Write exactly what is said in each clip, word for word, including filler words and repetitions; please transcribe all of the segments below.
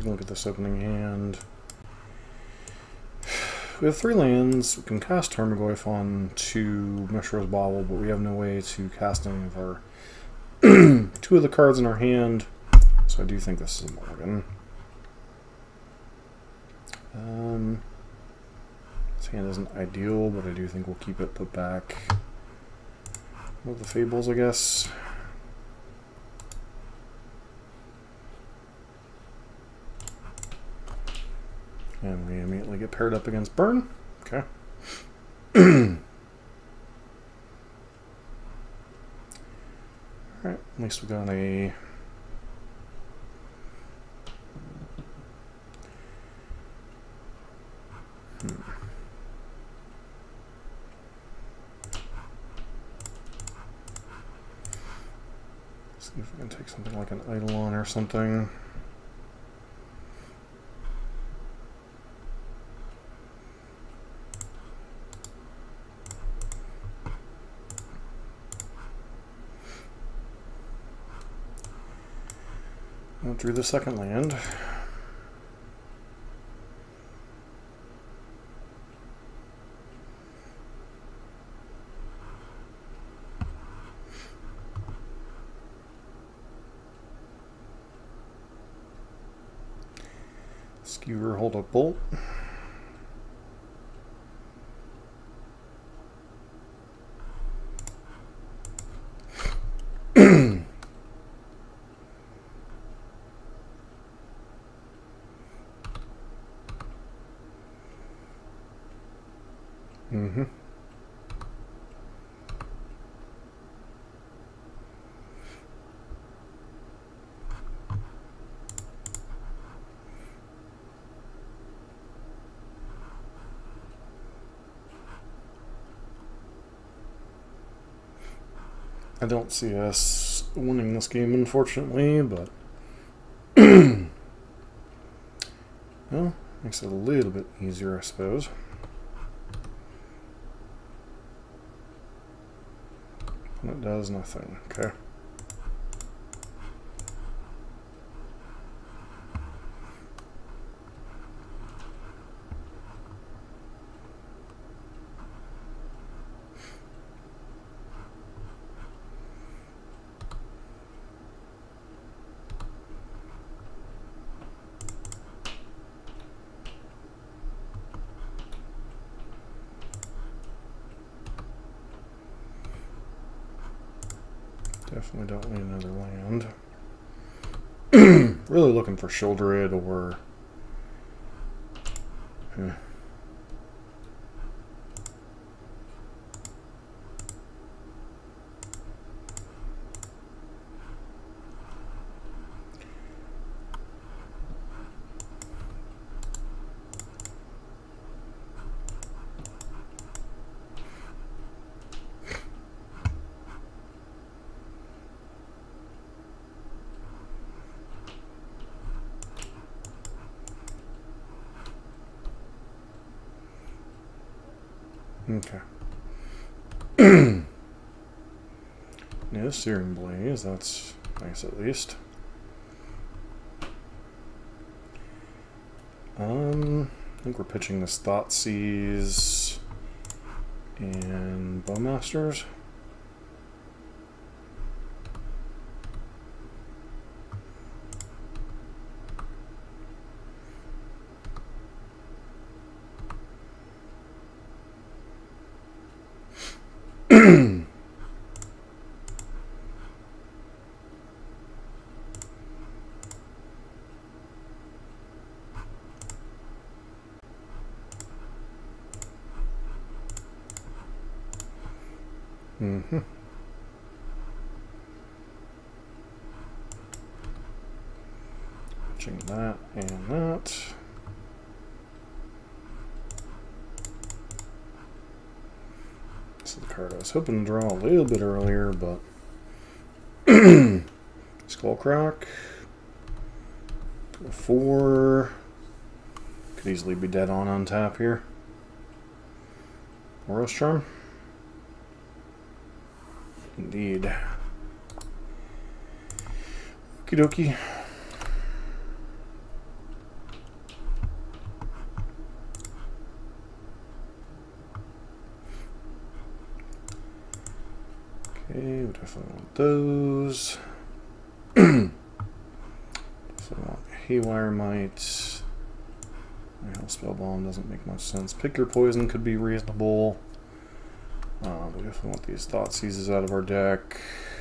taking a look at this opening hand. We have three lands. We can cast Tarmogoyf on two Mishra's Bauble, but we have no way to cast any of our two of the cards in our hand. So I do think this is a mulligan. Um, this hand isn't ideal, but I do think we'll keep it put back with the Fables, I guess. And we immediately get paired up against Burn. Okay. Alright, at least we got a... Hmm. See if we can take something like an Eidolon or something. I drew the second land. Skewer, hold up, bolt. Mm-hmm. I don't see us winning this game, unfortunately, but well, makes it a little bit easier, I suppose. And it does nothing. Okay. Definitely don't need another land. Really looking for Shoulder It or... Eh. Okay. Yeah, Searing Blaze, that's nice at least. Um, I think we're pitching this Thoughtseize and Bowmasters. Mm-hmm. Pitching that and that. This is the card I was hoping to draw a little bit earlier, but Skullcrack. Four. Could easily be dead on on tap here. Boros Charm. Indeed. Okie dokie. Okay, we definitely want those. Definitely want Haywire Might. Hell Spell Bomb doesn't make much sense. Pick Your Poison could be reasonable. Um, we definitely want these Thought Seizes out of our deck.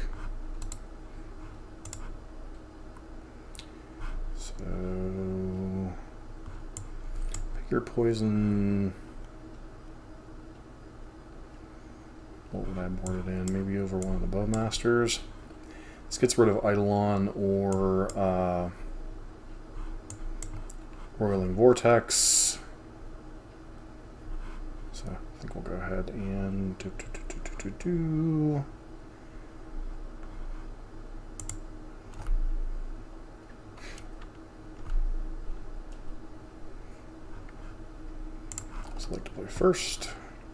So, Pick Your Poison. What would I board it in? Maybe over one of the Bowmasters. This gets rid of Eidolon or uh, Roiling Vortex. So I think we'll go ahead and do, do, do, do, do, do. Select to play first.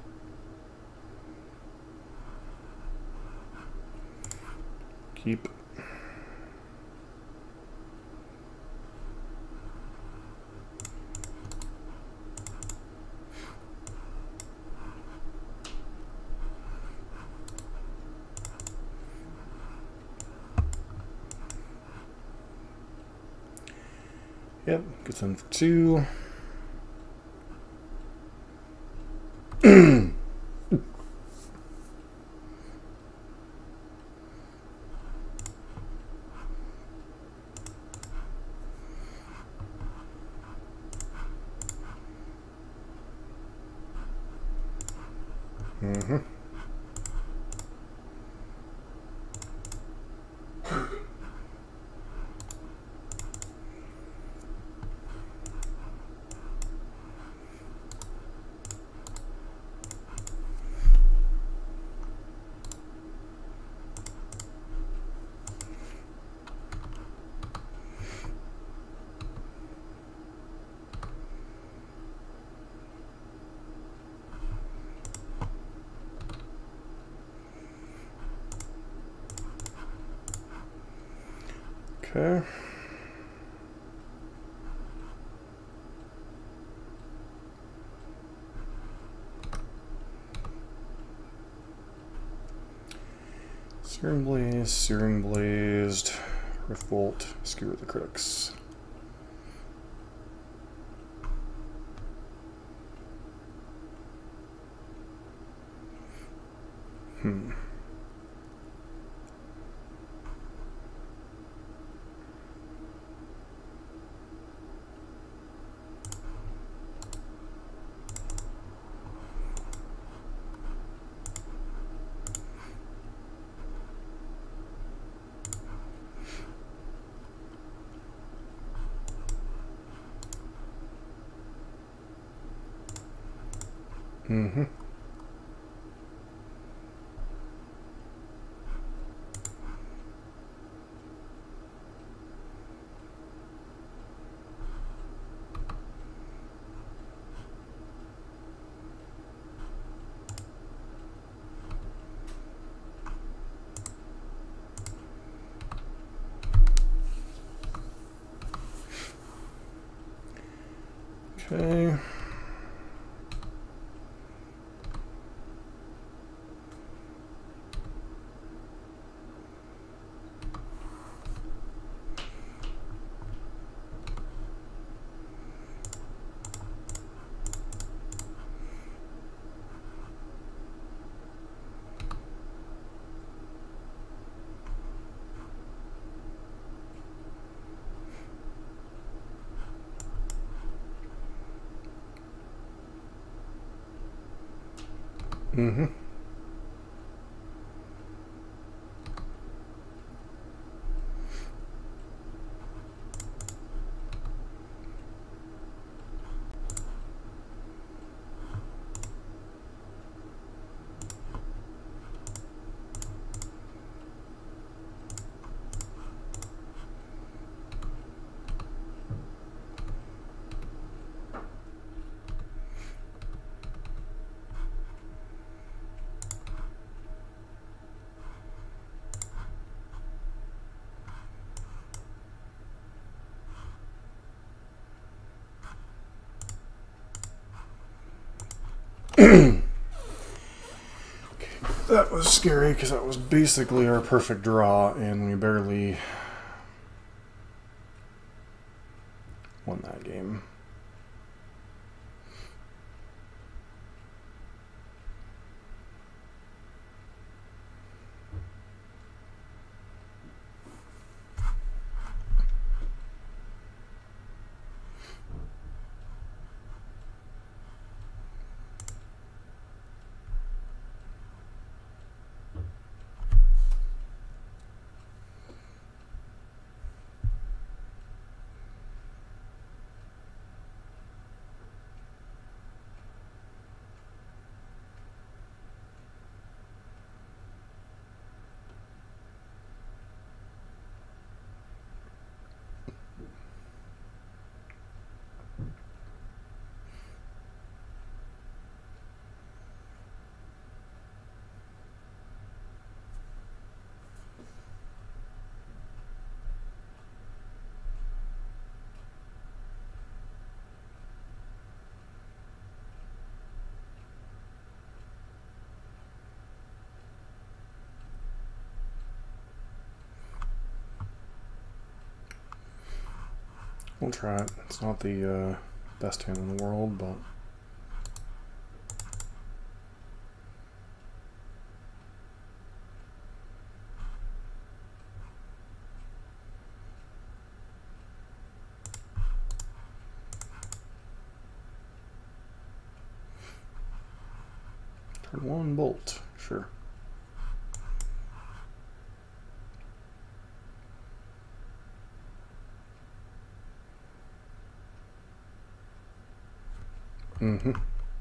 Keep. Yep, gets in for two. Mm-hmm. Okay. Searing Blaze, Searing Blazed, Riftbolt, Skewer the Critics. Hmm. Mm-hmm. Okay. Mm-hmm. Okay, that was scary because that was basically our perfect draw, and we barely won that game. We'll try it. It's not the uh, best hand in the world, but turn one bolt, sure. Mm-hmm.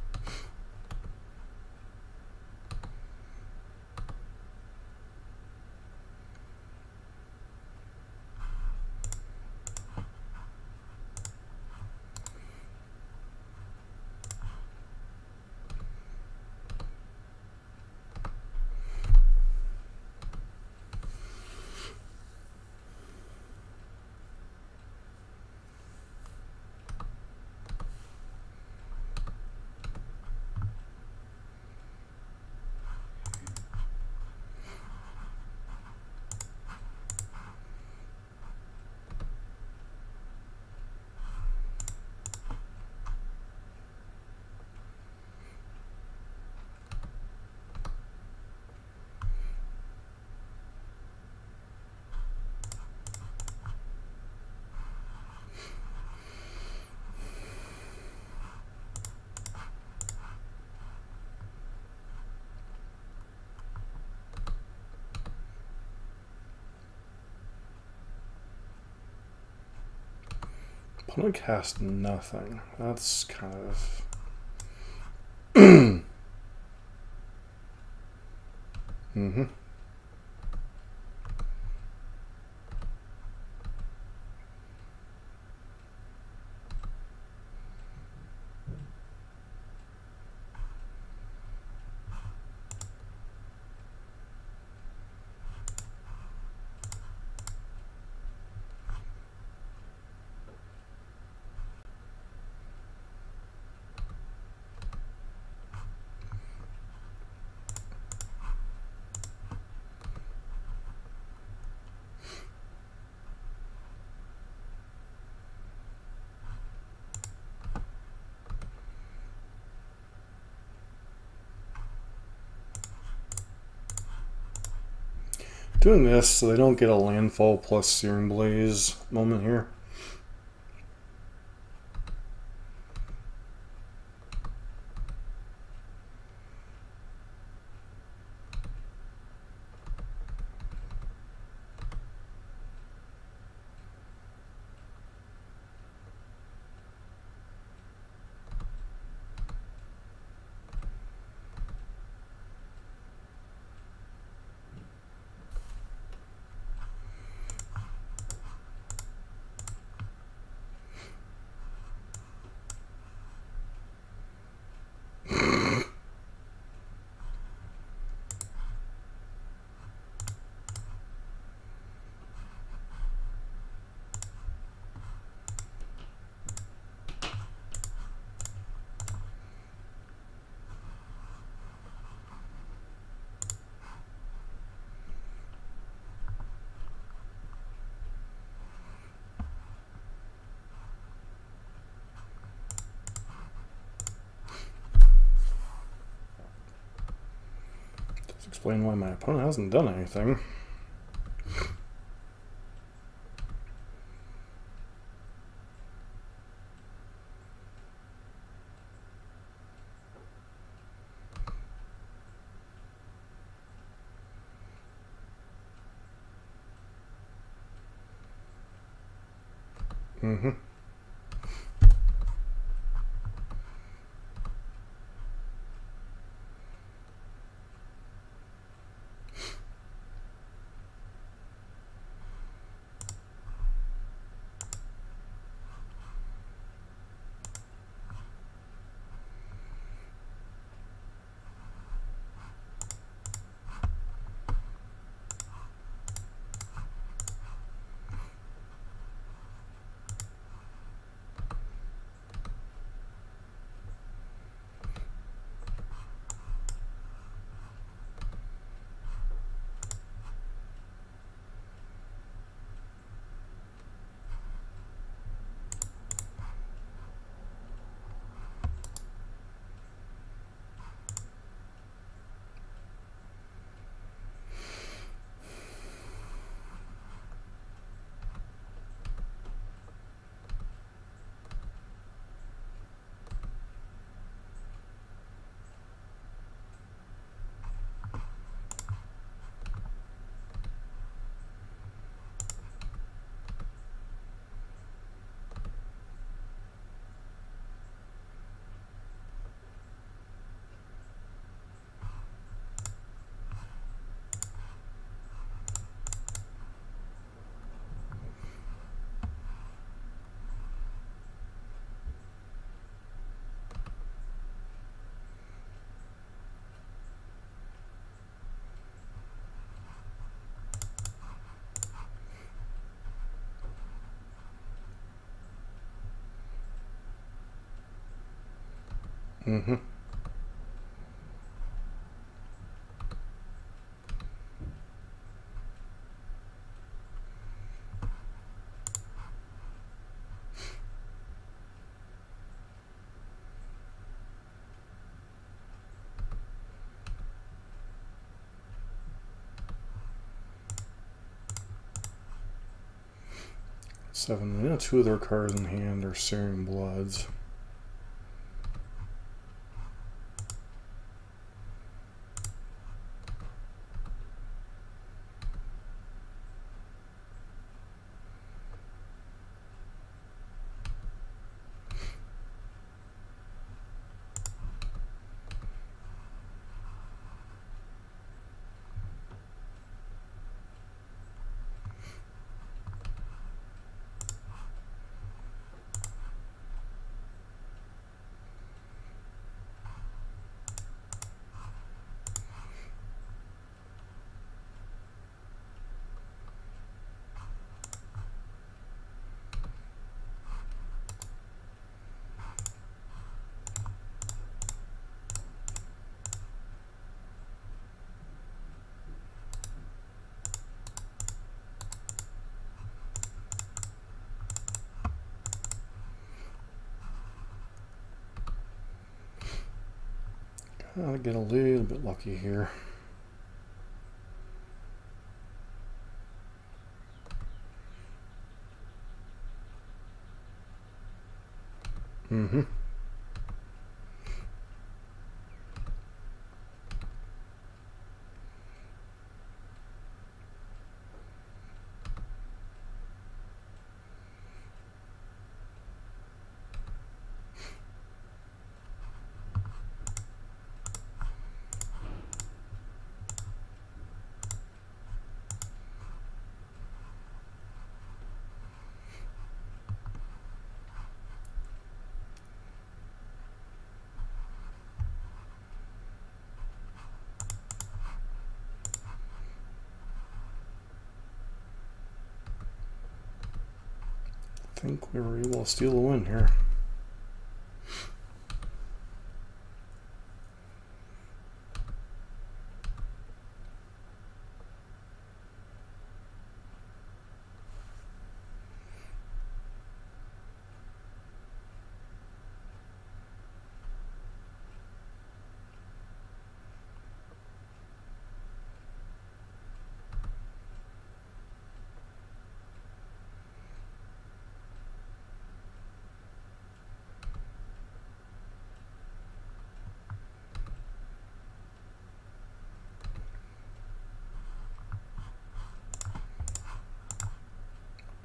Opponent cast nothing. That's kind of mm-hmm. Doing this so they don't get a landfall plus Searing Blaze moment here. explain why my opponent hasn't done anything. Mm-hmm. Mm-hmm. Seven. You know, two of their cards in hand are Syrian Bloods. Gotta get a little bit lucky here. Mm-hmm. I think we were able to steal a win here.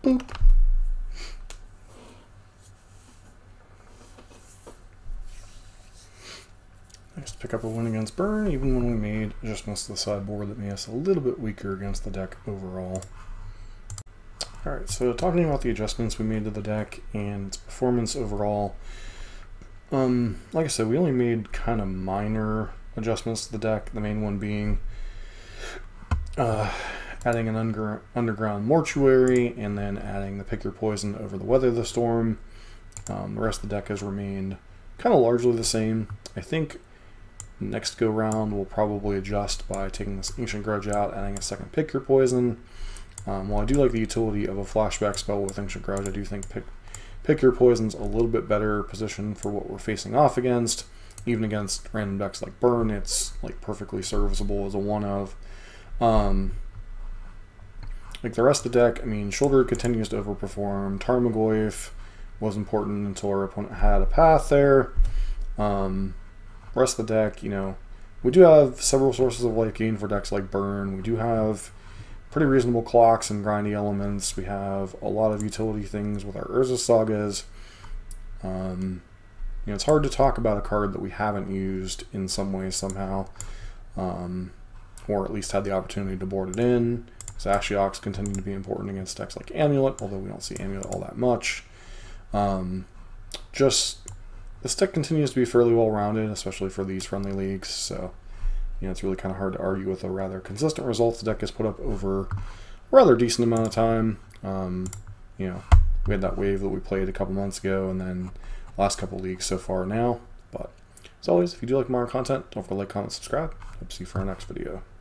Boop. Nice to pick up a win against Burn, even when we made adjustments to the sideboard that made us a little bit weaker against the deck overall. Alright, so talking about the adjustments we made to the deck and its performance overall, um, like I said, we only made kind of minor adjustments to the deck, the main one being uh, adding an under underground mortuary and then adding the Pick Your Poison over the Weather the Storm. Um, the rest of the deck has remained kind of largely the same. I think next go round we'll probably adjust by taking this Ancient Grudge out, adding a second Pick Your Poison. Um, while I do like the utility of a flashback spell with Ancient Grudge, I do think Pick, Pick Your Poison's a little bit better position for what we're facing off against. Even against random decks like Burn, it's like perfectly serviceable as a one of. Um, like the rest of the deck, I mean, Shoulder continues to overperform. Tarmogoyf was important until our opponent had a path there. Um, rest of the deck, you know, we do have several sources of life gain for decks like Burn. We do have pretty reasonable clocks and grindy elements. We have a lot of utility things with our Urza Sagas. Um, you know, it's hard to talk about a card that we haven't used in some way somehow, um, or at least had the opportunity to board it in. Zashioks continue to be important against decks like Amulet, although we don't see Amulet all that much. Um, just, this deck continues to be fairly well-rounded, especially for these friendly leagues, so you know, it's really kind of hard to argue with the rather consistent results the deck has put up over a rather decent amount of time. Um, you know, we had that wave that we played a couple months ago, and then last couple leagues so far now. But as always, if you do like modern content, don't forget to like, comment, subscribe. Hope to see you for our next video.